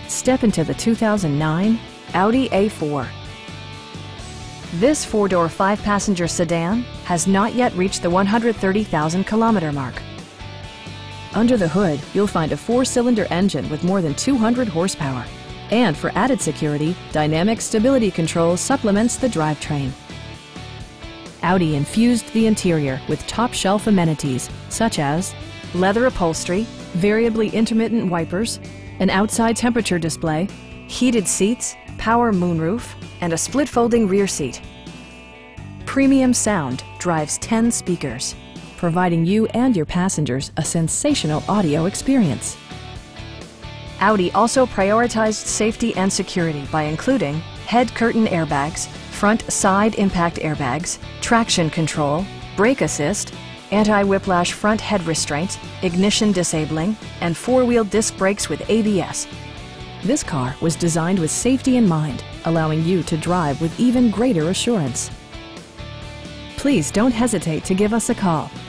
Step into the 2009 Audi A4. This four-door, five-passenger sedan has not yet reached the 130,000-kilometer mark. Under the hood, you'll find a four-cylinder engine with more than 200 horsepower. And for added security, Dynamic Stability Control supplements the drivetrain. Audi infused the interior with top-shelf amenities such as leather upholstery, variably intermittent wipers, an outside temperature display, heated seats, power moonroof, and a split-folding rear seat. Premium sound drives 10 speakers, providing you and your passengers a sensational audio experience. Audi also prioritized safety and security by including head curtain airbags, front side impact airbags, traction control, brake assist, anti-whiplash front head restraints, ignition disabling, and four-wheel disc brakes with ABS. This car was designed with safety in mind, allowing you to drive with even greater assurance. Please don't hesitate to give us a call.